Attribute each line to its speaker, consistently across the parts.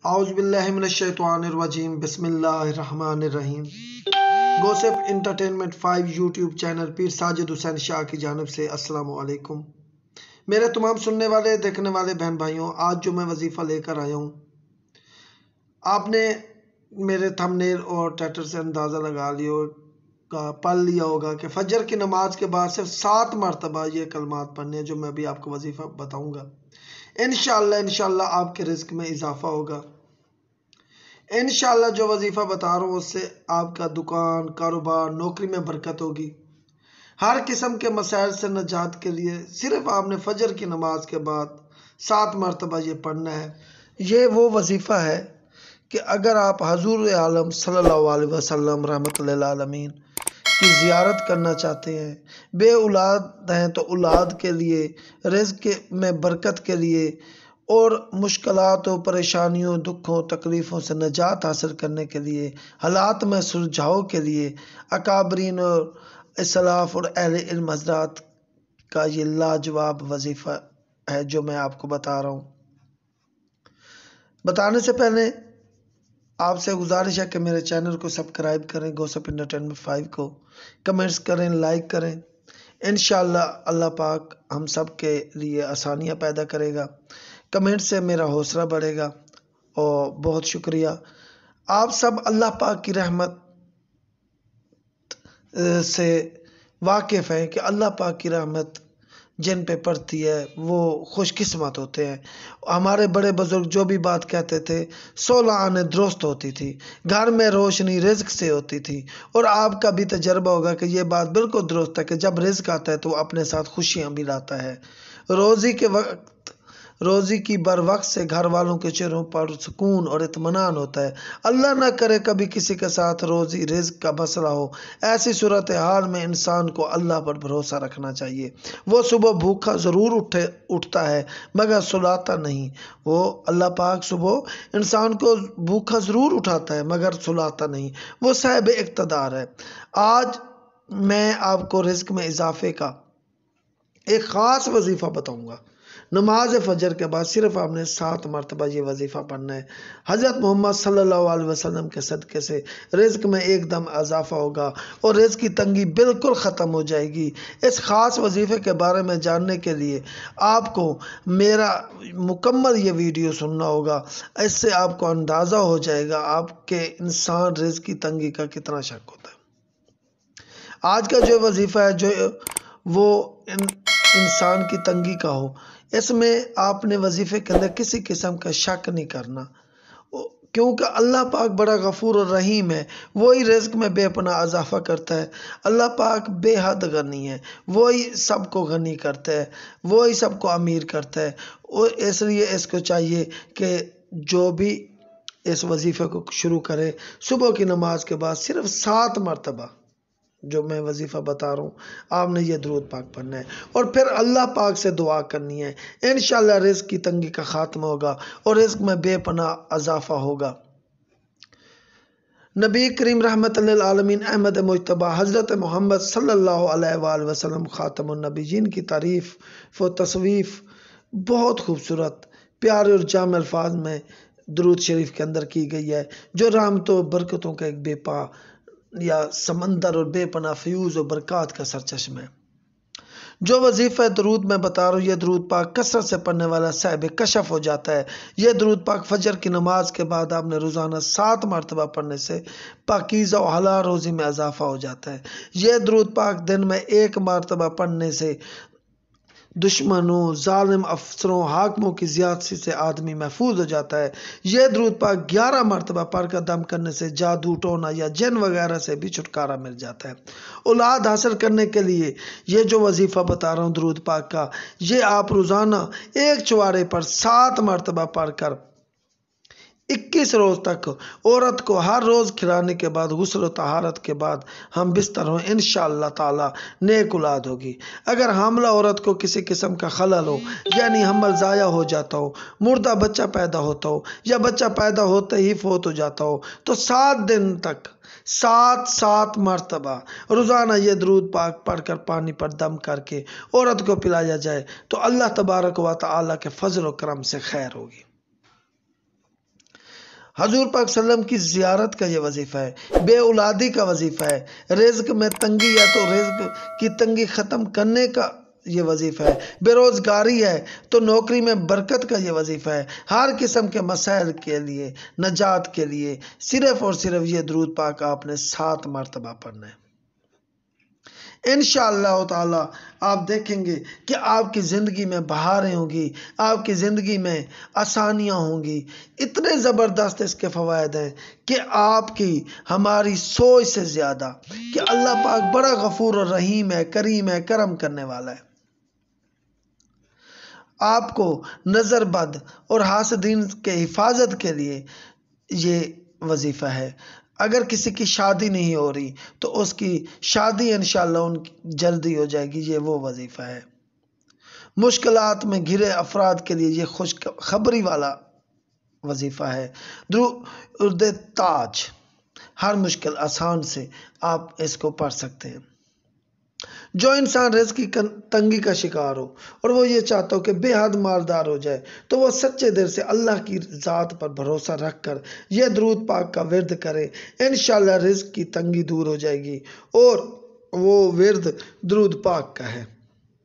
Speaker 1: اعوذ باللہ من الشیطان الرجیم بسم اللہ الرحمن الرحیم۔ Gossip entertainment 5 YouTube channel Pir Sajid Hussain Shah کی جانب سے السلام علیکم۔ میرے تمام سننے والے دیکھنے والے بہن بھائیوں، آج جو میں وظیفہ لے کر آیا ہوں، آپ نے میرے تھمبنیل اور ٹائٹل سے اندازہ لگا لیا پڑھ لیا ہوگا کہ فجر کی نماز کے بعد صرف 7 مرتبہ یہ کلمات پڑھنے ہیں جو میں بھی آپ کو وظیفہ بتاؤں گا۔ انشاءاللہ آپ کے رزق میں اضافہ ہوگا۔ انشاءاللہ جو وظیفہ بتا رہا ہوں اس سے آپ کا دکان، کاروبار، نوکری میں برکت ہوگی۔ ہر قسم کے مسائل سے نجات کے لیے صرف آپ نے فجر کی نماز کے بعد 7 مرتبہ یہ پڑھنا ہے۔ یہ وہ وظیفہ ہے کہ اگر آپ حضور عالم صلی اللہ علیہ وسلم رحمۃ اللہ العالمین کی زیارت کرنا چاہتے ہیں، بے اولاد ہیں تو اولاد کے لیے، رزق میں برکت کے لیے، اور مشکلات و پریشانیوں، دکھوں، تکلیفوں سے نجات حاصل کرنے کے لیے، حالات میں سلجھاؤ کے لیے، اکابرین اور اسلاف اور اہل علم حضرات کا یہ لاجواب وظیفہ ہے جو میں آپ کو بتا رہا ہوں۔ بتانے سے پہلے آپ سے گزارش ہے کہ میرے چینل کو سبسکرائب کریں، گوسپ انٹرٹینمنٹ 5 کو کمنٹس کریں، لائک کریں۔ انشاءاللہ اللہ پاک ہم سب کے لیے آسانیاں پیدا کرے گا۔ کمنٹ سے میرا حوصلہ بڑھے گا، اور بہت شکریہ۔ آپ سب اللہ پاک کی رحمت سے واقف ہیں کہ اللہ پاک کی رحمت جن پہ پڑتی ہے وہ خوش قسمت ہوتے ہیں۔ ہمارے بڑے بزرگ جو بھی بات کہتے تھے 16 آنے درست ہوتی تھی، گھر میں روشنی رزق سے ہوتی تھی، اور آپ کا بھی تجربہ ہوگا کہ یہ بات بالکل درست ہے کہ جب رزق آتا ہے تو وہ اپنے ساتھ خوشیاں بھی لاتا ہے۔ روزی کی بر وقت سے گھر والوں کے چہروں پر سکون اور اطمینان ہوتا ہے۔ اللہ نہ کرے کبھی کسی کے ساتھ روزی رزق کا مسئلہ ہو، ایسی صورتحال میں انسان کو اللہ پر بھروسہ رکھنا چاہیے۔ وہ صبح بھوکا ضرور اٹھتا ہے مگر سلاتا نہیں۔ وہ اللہ پاک صبح انسان کو بھوکا ضرور اٹھاتا ہے مگر سلاتا نہیں۔ وہ صاحب اقتدار ہے۔ آج میں آپ کو رزق میں اضافے کا ایک خاص وظیفہ بتاؤں گا۔ نماز فجر کے بعد صرف آپ نے 7 مرتبہ یہ وظیفہ پڑھنا ہے۔ حضرت محمد صلی اللہ علیہ وسلم کے صدقے سے رزق میں ایک دم اضافہ ہوگا اور رزق کی تنگی بالکل ختم ہو جائے گی۔ اس خاص وظیفے کے بارے میں جاننے کے لیے آپ کو میرا مکمل یہ ویڈیو سننا ہوگا۔ اس سے آپ کو اندازہ ہو جائے گا آپ کے انسان رزق کی تنگی کا کتنا شک ہوتا ہے۔ آج کا جو وظیفہ ہے جو وہ انسان کی تنگی کا ہو، اس میں آپ نے وظیفے کے اندر کسی قسم کا شک نہیں کرنا، کیونکہ اللہ پاک بڑا غفور اور رحیم ہے۔ وہی رزق میں بے پناہ اضافہ کرتا ہے۔ اللہ پاک بے حد غنی ہے، وہی سب کو غنی کرتا ہے، وہی سب کو امیر کرتا ہے۔ اور اس لیے اس کو چاہیے کہ جو بھی اس وظیفے کو شروع کرے، صبح کی نماز کے بعد صرف 7 مرتبہ جو میں وظیفہ بتا رہا ہوں، آپ نے یہ درود پاک پڑھنا ہے، اور پھر اللہ پاک سے دعا کرنی ہے۔ انشاءاللہ رزق کی تنگی کا خاتمہ ہوگا اور رزق میں بے پناہ اضافہ ہوگا۔ نبی کریم رحمت اللہ العالمین احمد مجتبی حضرت محمد صلی اللہ علیہ وآلہ وسلم خاتم النبیین کی تعریف و تصویف بہت خوبصورت، پیارے اور جامع الفاظ میں درود شریف کے اندر کی گئی ہے، جو رحمتوں و برکتوں کا ایک بے پا یا سمندر اور بے پناہ فیوز و برکات کا سرچشمہ ہے۔ جو وظیفہ درود میں بتا رہا ہوں، یہ درود پاک کثرت سے پڑھنے والا صاحب کشف ہو جاتا ہے۔ یہ درود پاک فجر کی نماز کے بعد آپ نے روزانہ 7 مرتبہ پڑھنے سے پاکیزہ و حلال روزی میں اضافہ ہو جاتا ہے۔ یہ درود پاک دن میں 1 مرتبہ پڑھنے سے دشمنوں، ظالم افسروں، حاکموں کی زیادتی سے آدمی محفوظ ہو جاتا ہے۔ یہ درود پاک 11 مرتبہ پڑھ کر دم کرنے سے جادو ٹونا یا جن وغیرہ سے بھی چھٹکارا مل جاتا ہے۔ اولاد حاصل کرنے کے لیے یہ جو وظیفہ بتا رہا ہوں درود پاک کا، یہ آپ روزانہ ایک چوارے پر 7 مرتبہ پڑھ کر 21 روز تک، عورت کو ہر روز کھلانے کے بعد غسل و طہارت کے بعد ہم بستر ہوں، انشاءاللہ تعالی نیک اولاد ہوگی۔ اگر حاملہ عورت کو کسی قسم کا خلل ہو، یعنی حمل ضائع ہو جاتا ہو، مردہ بچہ پیدا ہوتا ہو، یا بچہ پیدا ہوتے ہی فوت ہو جاتا ہو، تو 7 دن تک 7 مرتبہ روزانہ یہ درود پاک پڑھ کر پانی پر دم کر کے عورت کو پلایا جائے تو اللہ تبارک و تعالی کے فضل و کرم سے خیر ہوگی۔ حضور پاک صلی اللہ علیہ وسلم کی زیارت کا یہ وظیفہ ہے، بے اولادی کا وظیفہ ہے، رزق میں تنگی یا تو رزق کی تنگی ختم کرنے کا یہ وظیفہ ہے، بے روزگاری ہے تو نوکری میں برکت کا یہ وظیفہ ہے، ہر قسم کے مسائل کے لیے نجات کے لیے صرف اور صرف یہ درود پاک آپ نے 7 مرتبہ پڑھنا ہے۔ انشاءاللہ تعالی آپ دیکھیں گے کہ آپ کی زندگی میں بہاریں ہوں گی، آپ کی زندگی میں آسانیاں ہوں گی۔ اتنے زبردست اس کے فوائد ہیں کہ آپ کی ہماری سوچ سے زیادہ کہ اللہ پاک بڑا غفور اور رحیم ہے، کریم ہے، کرم کرنے والا ہے۔ آپ کو نظر بد اور حاسدین کے حفاظت کے لیے یہ وظیفہ ہے۔ اگر کسی کی شادی نہیں ہو رہی تو اس کی شادی انشاءاللہ جلدی ہو جائے گی، یہ وہ وظیفہ ہے۔ مشکلات میں گھرے افراد کے لیے یہ خوش خبری والا وظیفہ ہے۔ درود تاج، ہر مشکل آسان سے آپ اس کو پڑھ سکتے ہیں۔ جو انسان رزق کی تنگی کا شکار ہو اور وہ یہ چاہتا ہو کہ بے حد مالدار ہو جائے تو وہ سچے دل سے اللہ کی ذات پر بھروسہ رکھ کر یہ درود پاک کا ورد کرے، انشاءاللہ رزق کی تنگی دور ہو جائے گی۔ اور وہ ورد درود پاک کا ہے۔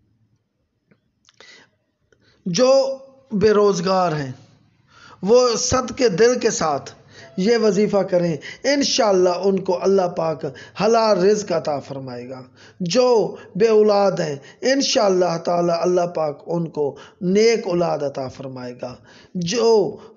Speaker 1: جو بے روزگار ہیں وہ صدقے دل کے ساتھ یہ وظیفہ کریں، انشاءاللہ ان کو اللہ پاک حلال رزق عطا فرمائے گا۔ جو بے اولاد ہیں انشاءاللہ تعالی اللہ پاک ان کو نیک اولاد عطا فرمائے گا۔ جو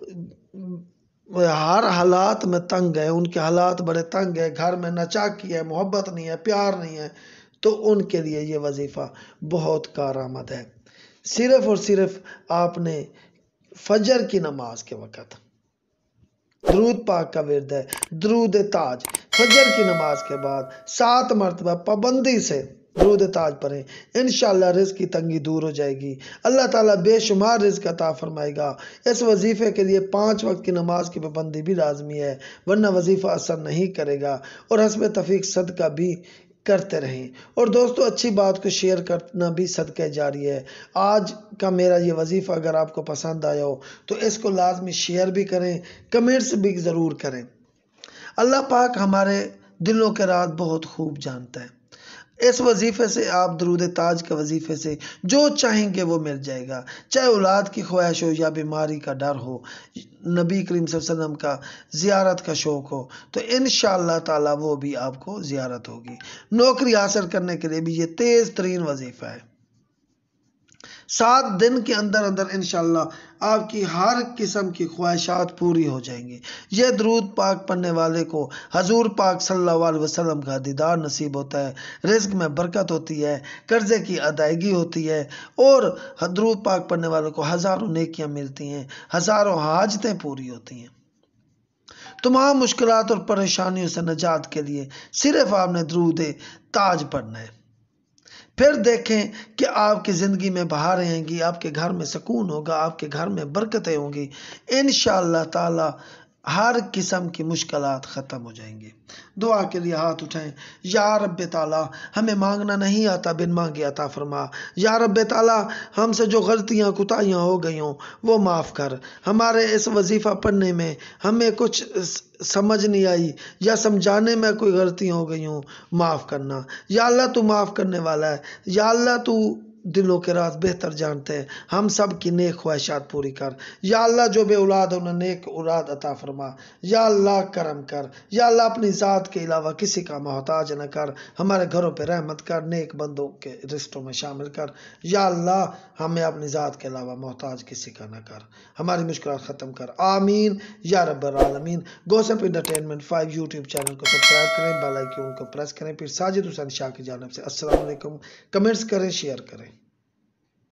Speaker 1: ہر حالات میں تنگ ہے، ان کے حالات بڑے تنگ ہے، گھر میں نہ چاکی ہے، محبت نہیں ہے، پیار نہیں ہے، تو ان کے لیے یہ وظیفہ بہت کارآمد ہے۔ صرف اور صرف آپ نے فجر کی نماز کے وقت درود پاک کا ورد ہے، درود تاج، فجر کی نماز کے بعد 7 مرتبہ پابندی سے درود تاج پڑھیں، انشاءاللہ رزق کی تنگی دور ہو جائے گی، اللہ تعالیٰ بے شمار رزق عطا فرمائے گا۔ اس وظیفے کے لیے 5 وقت کی نماز کی پابندی بھی لازمی ہے، ورنہ وظیفہ اثر نہیں کرے گا، اور حسب توفیق صدقہ بھی کرتے رہیں۔ اور دوستو اچھی بات کو شیئر کرنا بھی صدقہ جاری ہے۔ آج کا میرا یہ وظیفہ اگر آپ کو پسند آیا ہو تو اس کو لازمی شیئر بھی کریں، کمنٹس بھی ضرور کریں۔ اللہ پاک ہمارے دلوں کے راز بہت خوب جانتا ہے۔ اس وظیفے سے آپ درود تاج کے وظیفے سے جو چاہیں گے وہ مل جائے گا، چاہے اولاد کی خواہش ہو یا بیماری کا ڈر ہو، نبی کریم صلی اللہ علیہ وسلم کا زیارت کا شوق ہو تو انشاءاللہ تعالی وہ بھی آپ کو زیارت ہوگی۔ نوکری حاصل کرنے کے لیے بھی یہ تیز ترین وظیفہ ہے۔ 7 دن کے اندر اندر انشاءاللہ آپ کی ہر قسم کی خواہشات پوری ہو جائیں گی۔ یہ درود پاک پڑھنے والے کو حضور پاک صلی اللہ علیہ وسلم کا دیدار نصیب ہوتا ہے، رزق میں برکت ہوتی ہے، قرضے کی ادائیگی ہوتی ہے، اور درود پاک پڑھنے والوں کو ہزاروں نیکیاں ملتی ہیں، ہزاروں حاجتیں پوری ہوتی ہیں۔ تمام مشکلات اور پریشانیوں سے نجات کے لیے صرف آپ نے درود تاج پڑھنا ہے۔ پھر دیکھیں کہ آپ کی زندگی میں بہاریں آئیں گی، آپ کے گھر میں سکون ہوگا، آپ کے گھر میں برکتیں ہوں گی، انشاءاللہ تعالی ہر قسم کی مشکلات ختم ہو جائیں گے۔ دعا کے لیے ہاتھ اٹھائیں۔ یا رب تعالی ہمیں مانگنا نہیں آتا، بن مانگے عطا فرما۔ یا رب تعالی ہم سے جو غلطیاں کوتاہیاں ہو گئی ہوں وہ معاف کر۔ ہمارے اس وظیفہ پڑھنے میں ہمیں کچھ سمجھ نہیں آئی یا سمجھانے میں کوئی غلطیاں ہو گئی ہوں، معاف کرنا۔ یا اللہ تو معاف کرنے والا ہے، یا اللہ تو دلوں کے راز بہتر جانتے ہیں، ہم سب کی نیک خواہشات پوری کر۔ یا اللہ جو بے اولاد انہیں نیک اولاد عطا فرما۔ یا اللہ کرم کر۔ یا اللہ اپنی ذات کے علاوہ کسی کا محتاج نہ کر، ہمارے گھروں پہ رحمت کر، نیک بندوں کے رشتوں میں شامل کر۔ یا اللہ ہمیں اپنی ذات کے علاوہ محتاج کسی کا نہ کر، ہماری مشکلات ختم کر، آمین یا رب العالمین۔ گوسپ انٹرٹینمنٹ 5 یوٹیوب چینل کو سبسکرائب کریں، بیل آئیکن کو پریس کریں۔ پھر ساجد حسین شاہ کی جانب سے السلام علیکم، کمنٹس کریں، شیئر کریں۔